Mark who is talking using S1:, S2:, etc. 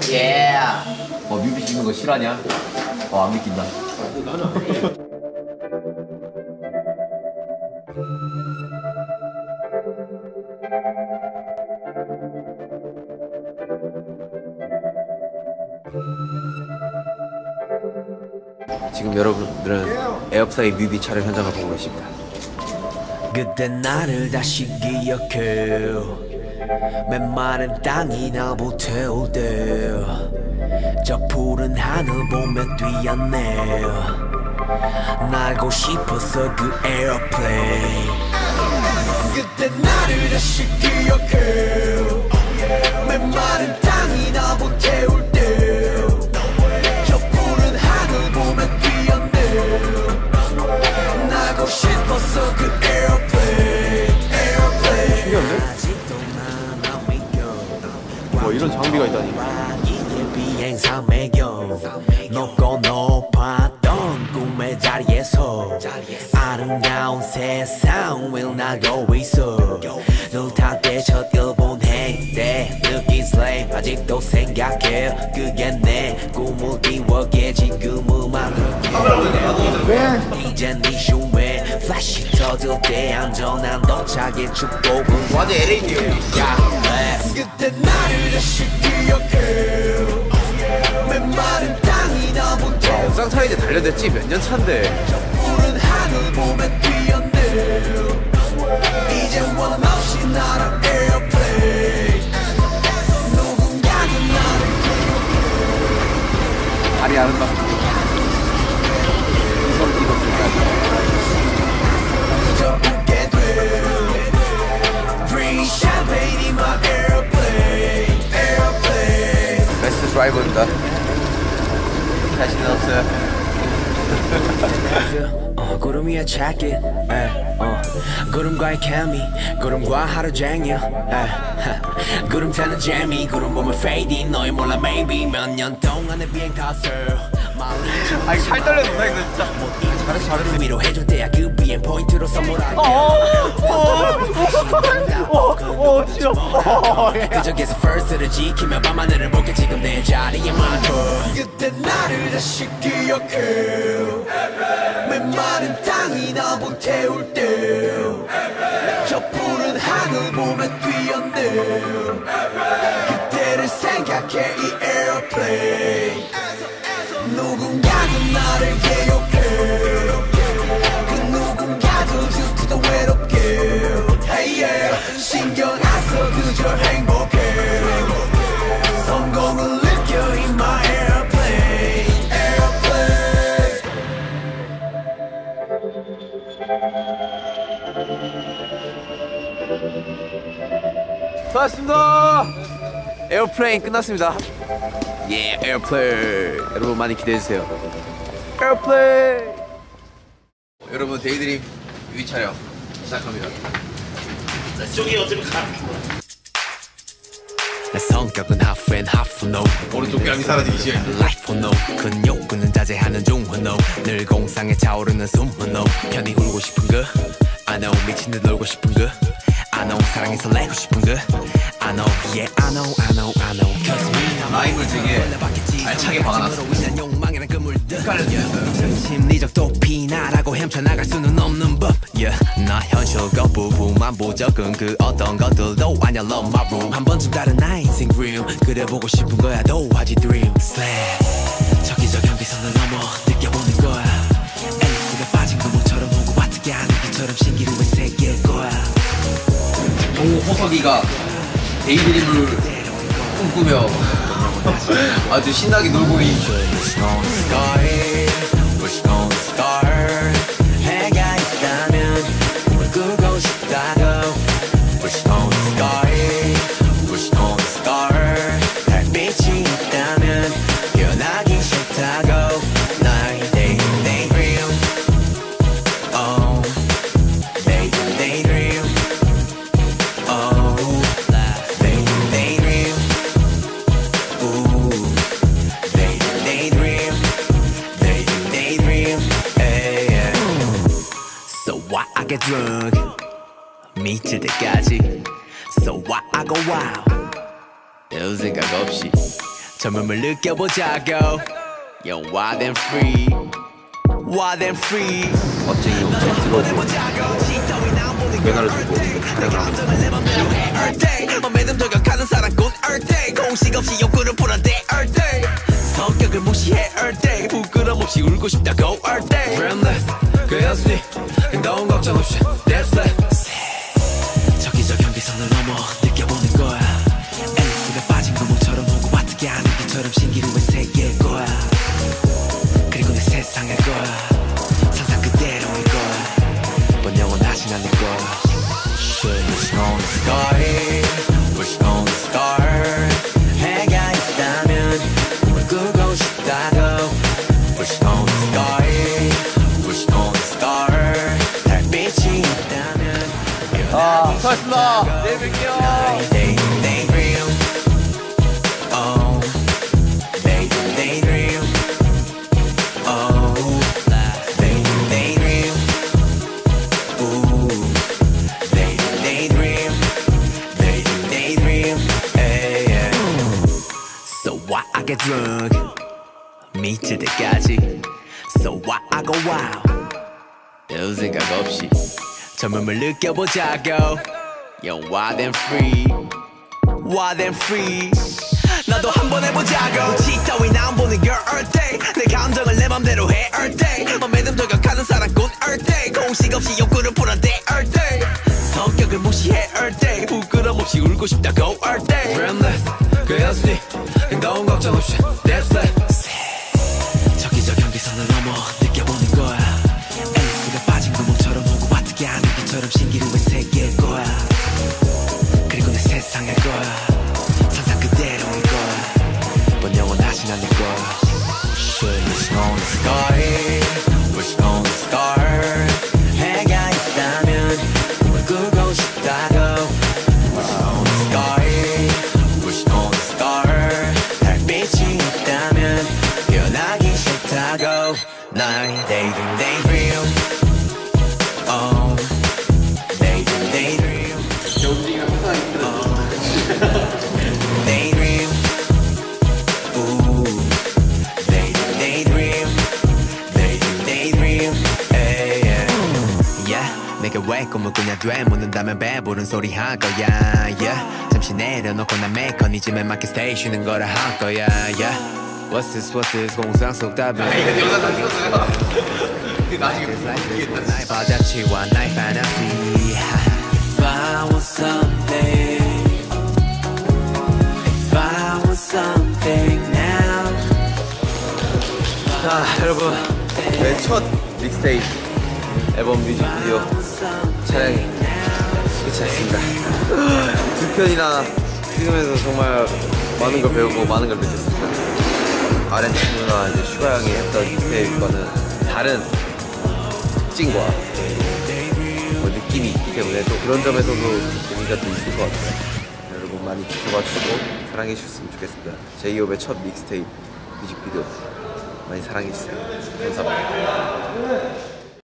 S1: 예. 뮤비 찍는 거 실화냐? 안 믿긴다. 지금 여러분들은 에어플레이 뮤비 촬영 현장을 보고 계십니다.
S2: 그때 나를 다시 기억해. 메마른 땅이 나보 태울 때 저 푸른 하늘 보며 뛰었네. 날고 싶었어 그 에어플레인. 그때 나를 다시 기억해. 메마른 땅이 나보 태울 때 저 푸른 하늘 보며 뛰었네. 날고 싶었어 그 에어플레인.
S3: 뭐 이런 장비가 있다니.
S2: 비행사 매겨 높고 높았던 꿈의 자리에서 아름다운 세상 을 나고 있어. 눈 닫대 첫 일본 행때 느낀 슬레임 아직도 생각해. 그게 내 꿈을 이루게 지금을 만들게. 이젠 네 슈에 플래시 터질 때 안전한 도착의 축복은
S1: 완전 LA네요.
S2: 그때 나를 다시 기억해. 메마른 땅이 나보 태워.
S1: 옥상 차이데 달려댔지 몇 년 차인데.
S2: 저 푸른 하늘 보며 뛰었네. 이제 원 없이 날아 에어플레인. 누군가는 나를
S1: 발이 아름답고 이성
S2: 저 웃게 돼. Bring champagne in my airplane. Airplane.
S1: 베스트 드라이버입니다. 자신 없어요.
S2: 구름 위에 jacket, 구름과의 케미, 구름과 하루 종일, 구름 타는 재미, 구름 보면 fading, 너희 몰라 maybe 몇 년 동안의 비행 탓을.
S1: 아니 살 떨려서 나 이거 진짜. 잘했어.
S2: 의미로 해줄 때야 그 비행 포인트로 선물할게.
S3: 싫어.
S2: 그 적에서 first를 지키며 밤하늘을 볼게 지금 내 자리에 많고. 그때 나를 다시 기억해. 메마른 땅이 나보 태울 때 저 푸른 하늘 보며 뛰었네. 그때를 생각해 이 에어플레인. 누군가도 나를 기억해. 그 누군가도 듣기도 외롭게. Hey yeah. 신경 안 써 그저 행복해. 성공을 느껴 in my airplane. Airplane.
S1: 수고하셨습니다. 에어플레인 끝났습니다. 예, 에어플레인. 여러분 많이 기대해주세요. 에어플레인. 여러분 데이드림 뮤비 촬영 시작합니다.
S4: 저기 어디로 가?
S2: 내 성격은 half and half no.
S1: 오른쪽 뺨이 사라지기
S2: Life no. 큰 욕구는 자제하는 중후 no. 늘 공상에 차오르는 숨후 no. 편히 울고 싶은 거 I know. 미친 듯 놀고 싶은 거 I know. 사랑해서 내고 싶은 거 I know. Yeah I know I know I know.
S1: 라임을 되게 알차게 박아놨어.
S2: 심리적 도피나라고 헤쳐나갈 수는 없는 법. Yeah. 나 현실 거부부만 보적은 그 어떤 것들도 아냐 love my room. 한 번쯤 다른 나의 인생 dream. 그래 보고 싶은 거야 도화지 dream. Slay. 저기저 경계선을 넘어 느껴보는 거야. 앨리스가 빠진 구멍처럼 오고 와트게 하는 것처럼 신기루의 세계일 거야.
S1: 호석이가 데이드림을 꿈꾸며 아주 신나게 놀고 있는.
S2: 해가 있다면 꿈을 꾸고 싶다고. Wish on the sky, wish on the star. 달빛이 있다면 변하기 싫다고. 나의 daydream, oh, daydream, oh, daydream, ooh, daydream, daydream, yeah. So why I get drunk? 미칠 때까지. So why I go wild? 별 생각 없이 젊음을 느껴보자고. Yo, wild and free, wild and free.
S1: 멋쟁이 엄청 뜨거워. 면허를 주고 촬영을 하고 있어.
S2: 매듭 저격하는 사랑꾼 얼day. 공식 없이 욕구를 풀어대 얼day. 성격을 무시해 얼day. 부끄럼 없이 울고 싶다고 얼day. Realness, 그였으니 너무 걱정 없이 That's it. 저기저 경계선을 넘어 느껴보는 거야. 앨리스가 빠진 구멍처럼 오고 어떻게 하는 것처럼 신기루의 세계일 거야. 그리고 내 세상일 거야. 상상 그대로일 거야. 넌 영원하진 않을 거야. Wishing on the sky, wishing on the star. 해가 있다면 꿈을 꾸고 싶다고. Wishing on the sky, wishing on the star. 달빛이 있다면
S3: 수고하셨습니다. 내일 뵐게요.
S2: Daydream, oh, daydream, oh, daydream, ooh, daydream, hey, yeah. So why I get drunk, 미칠 때까지. So why I go wild, 별 생각 없이 젊음을 느껴보자고. Yo, wild and free, wild and free. 나도 한번 해보자고. 지 따위 나 안 보는 girl all day. 내 감정을 내 맘대로 해 all day. 매듭 저격하는 사랑꾼 all day. 공식 없이 욕구를 풀어대 all day. 성격을 무시해 all day. 부끄럼 없이 울고 싶다고 all day. Realness, 그였으니 너무 걱정 없이 That's it. 저기저 경계선을 넘어 느껴보는 거야. 앨리스가 빠진 구멍처럼 오고 어떻게 하는 것처럼 신기루의 세계일 거야. 그리고 내 세상일 거야. 상상 그대로일 거야. 넌 영원하진 않을 거야. Wishing on the sky, wishing on the star. 해가 있다면 꿈을 꾸고 싶다고. Wishing on the sky, wishing on the star. 달빛이 있다면 변하기 싫다고. 나의 daydream, oh, daydream. Daydream, ooh, daydream, hey, yeah. Yeah, 내가 왜 꿈을 꾸냐 돼 묻는다면 배부른 소리 할 거야. Yeah, 잠시 내려놓고 난 메커니즘에 맞게 스테이 쉬는 거라 할 거야. Yeah, what's this 공상 속 답은 나의 바다치와 나의 fantasy. If I want something, if I want something now.
S1: 자 여러분, 내 첫 믹스테이프 앨범 뮤직비디오 촬영이 끝이 났습니다. 두 편이나 찍으면서 정말 많은 걸 배우고 많은 걸 느꼈습니다. R&D 누나 이제 슈가 형이 했던 믹스테이프와는 다른 특징과 뭐 느낌이 있기 때문에 또 그런 점에서도 재미가 또 있을 것 같아요. 여러분 많이 지켜봐 주시고 사랑해 주셨으면 좋겠습니다. 제이홉의 첫 믹스테이프 뮤직비디오 많이 사랑해 주세요. 감사합니다.